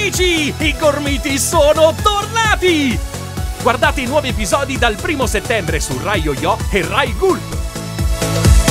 amici! I Gormiti sono tornati! Guardate i nuovi episodi dal 1° settembre su Rai Yo-Yo e Rai Gulp.